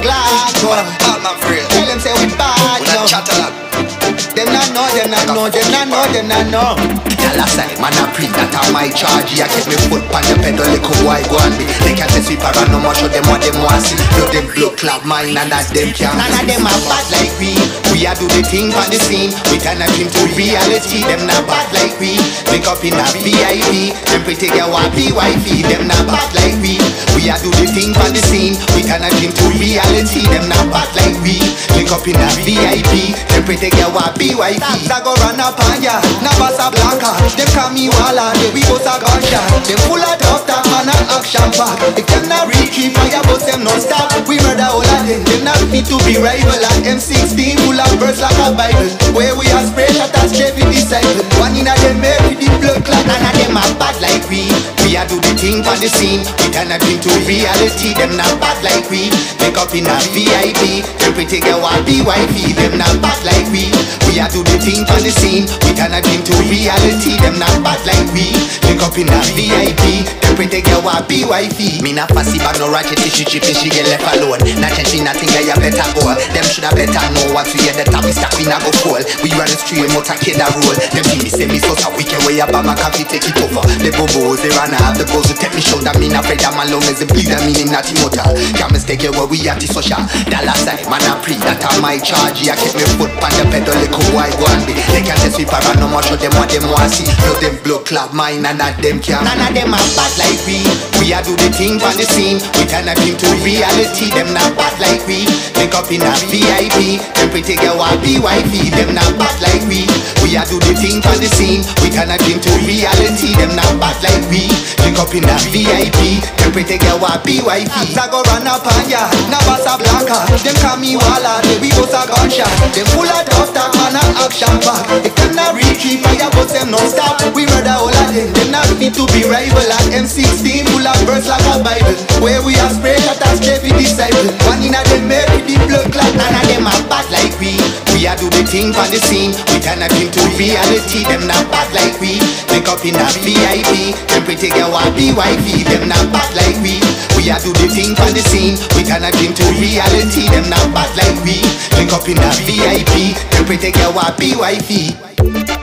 Glvcko. Bad man friend. Tell them say we bad, We not yo. chat a lot. Them not know, them not know, them not know, them not know. Tell us that man a pre that on my charge. I keep me foot on the pedal, little boy go and be. They can't sweep around no more, show them what them want see. Blow them blood club mine and that them can't. None of them are bad like we. We a do the thing on the scene. We turn a dream to reality. Them not bad like we. Link up in a VIP. Them pretty girl want be wifey. Them not bad like we. We a do the thing on the scene. We turn a dream to reality. Them not bad like we. Link up in a VIP. Them pretty girl want be wifey. I go run up on ya, Navasa Blanca. Them call me Walla, they we both a gunshot. Them full of tough talk, man a action pack. If them not reach fire, boss them non stop. We murder all of them, them not fit to be rival. And M16 full of verse like a Bible. Where we are spray shot and straight with disciple. One in a them make with the blood clot. None of them are bad like we. We a do the thing on the scene. We turn a dream to reality. Them not bad like we. Link up in a VIP. Them pretty girl want be wifey. Them not bad like we. We a do the thing on the scene. We turn a dream to reality. Them not bad like we. Link up in a VIP. Them pretty girl want be wifey. Me not fussy but no ratchet. She get left alone. Not change nothing. I better go. Them shoulda better know what to hear. The top is stuck. We not go fall. We run the street. Motor kid a roll. Them think me say me so we can way up. My coffee take it over. The bobos they run out. The goals to take me shoulder. Me not afraid that my long as the bleed. I mean him not immortal. Can't mistake it where we at the social. Dollar sign man a pre. That on my charge. I keep me foot on the pedal. Little boy go and be. They can't sweep around no more. Show them what them want see. Blow them blood club mine and that them can't. None of them are bad like we. We a do the thing on the scene. We turn a dream to reality. Them not bad like we. Link up in a VIP. Them pretty girl want be wifey. Them not bad like we. We a do the thing on the scene. We turn a dream to reality. Them not bad like we. Link up in a VIP. Them pretty girl want be wifey. I go run up on ya, Navasa Blanca. Them call me Walla, they we both a gunshot. Them full of tough talk, man a action pack. If them not reach fire, boss them non stop. We murder all of them, them not fit to be rival. And M16 full of verse like a Bible. Where we are spray shot and straight with disciple. One in a them make with the blood clot. None of them are bad like we. We a do the thing on the scene. We turn a dream to reality. Them not bad like we. Link up in a VIP. Them pretty girl want be wifey. Them not bad like we. We a do the thing on the scene. We turn a dream to reality. Them not bad like we. Link up in a VIP. Them pretty girl want be wifey.